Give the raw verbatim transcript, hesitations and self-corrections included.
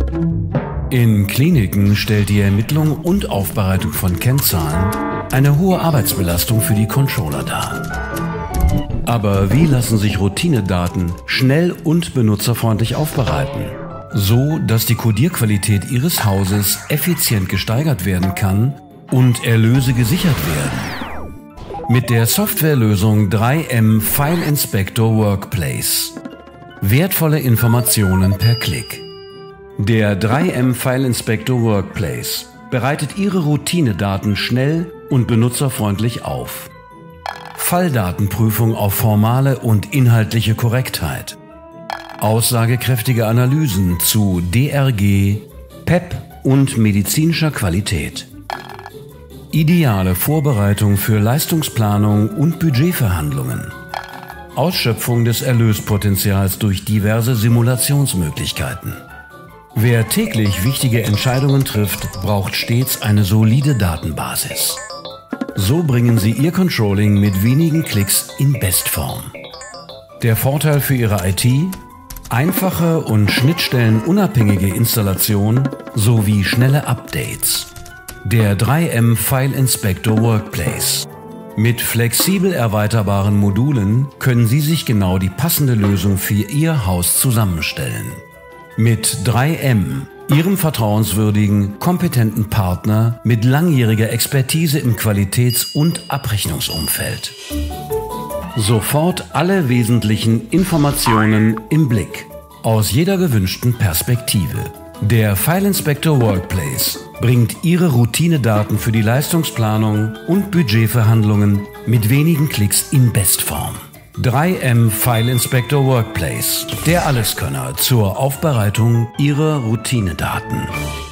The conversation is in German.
In Kliniken stellt die Ermittlung und Aufbereitung von Kennzahlen eine hohe Arbeitsbelastung für die Controller dar. Aber wie lassen sich Routinedaten schnell und benutzerfreundlich aufbereiten, so dass die Codierqualität Ihres Hauses effizient gesteigert werden kann und Erlöse gesichert werden? Mit der Softwarelösung drei M File Inspector Workplace. Wertvolle Informationen per Klick. Der drei M File Inspector Workplace bereitet Ihre Routinedaten schnell und benutzerfreundlich auf. Falldatenprüfung auf formale und inhaltliche Korrektheit. Aussagekräftige Analysen zu D R G, P E P und medizinischer Qualität. Ideale Vorbereitung für Leistungsplanung und Budgetverhandlungen. Ausschöpfung des Erlöspotenzials durch diverse Simulationsmöglichkeiten. Wer täglich wichtige Entscheidungen trifft, braucht stets eine solide Datenbasis. So bringen Sie Ihr Controlling mit wenigen Klicks in Bestform. Der Vorteil für Ihre I T? Einfache und schnittstellenunabhängige Installation sowie schnelle Updates. Der drei M File Inspector Workplace. Mit flexibel erweiterbaren Modulen können Sie sich genau die passende Lösung für Ihr Haus zusammenstellen. Mit drei M, Ihrem vertrauenswürdigen, kompetenten Partner mit langjähriger Expertise im Qualitäts- und Abrechnungsumfeld. Sofort alle wesentlichen Informationen im Blick, aus jeder gewünschten Perspektive. Der File Inspector Workplace bringt Ihre Routinedaten für die Leistungsplanung und Budgetverhandlungen mit wenigen Klicks in Bestform. drei M File Inspector Workplace, der Alleskönner zur Aufbereitung Ihrer Routinedaten.